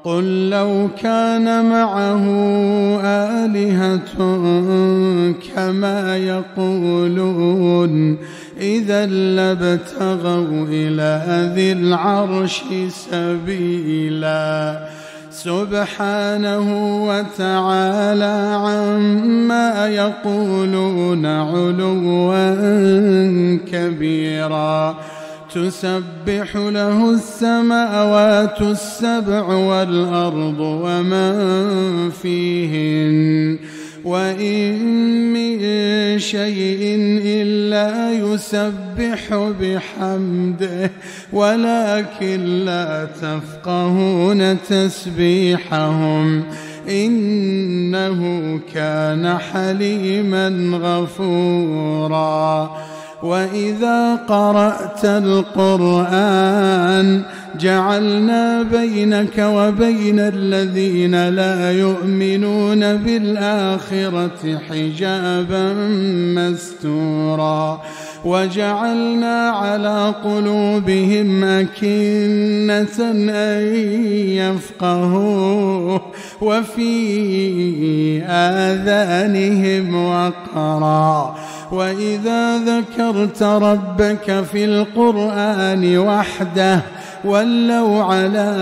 قل لو كان معه آلهة كما يقولون إذا لابتغوا إلى ذي العرش سبيلا سبحانه وتعالى عما يقولون علوا كبيرا تسبح له السماوات السبع والأرض ومن فيهن وإن من شيء إلا يسبح بحمده ولكن لا تفقهون تسبيحهم إنه كان حليما غفورا وإذا قرأت القرآن جعلنا بينك وبين الذين لا يؤمنون بالآخرة حجابا مستورا وجعلنا على قلوبهم أكنة أن يفقهوه وفي آذانهم وقرا وإذا ذكرت ربك في القرآن وحده ولوا على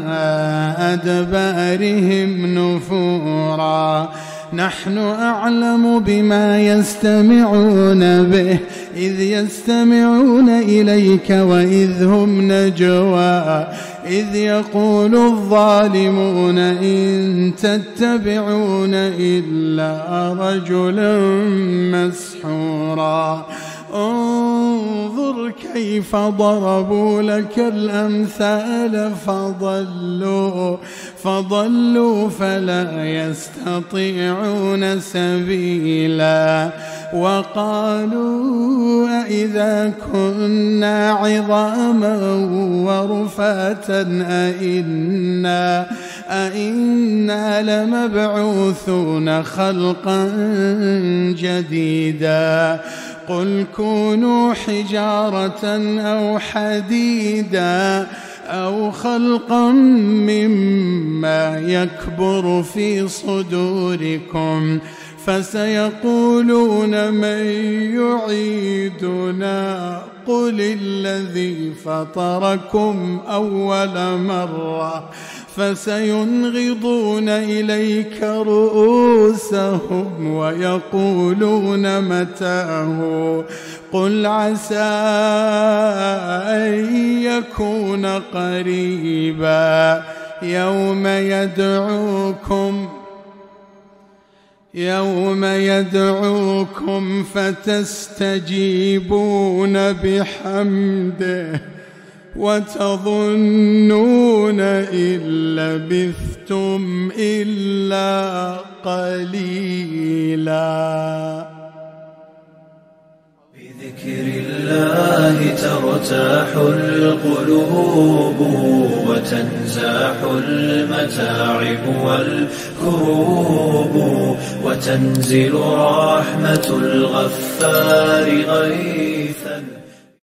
أدبارهم نفورا نحن أعلم بما يستمعون به إذ يستمعون إليك وإذ هم نجوى إذ يقول الظالمون إن تتبعون إلا رجلا مسحورا انظر كيف ضربوا لك الأمثال فضلوا فلا يستطيعون سبيلا وقالوا أئذا كنا عظاما ورفاتا أئنا لمبعوثون خلقا جديدا قل كونوا حجارة أو حديدا أو خلقا مما يكبر في صدوركم فسيقولون من يعيدنا قل الذي فطركم أول مرة فسينغضون إليك رؤوسهم ويقولون متاه قل عسى أن يكون قريبا يوم يدعوكم فتستجيبون بحمده وتظنون إن لبثتم إلا قليلا بذكر الله ترتاح القلوب وتنزاح المتاعب والكروب وتنزل رحمة الغفار غير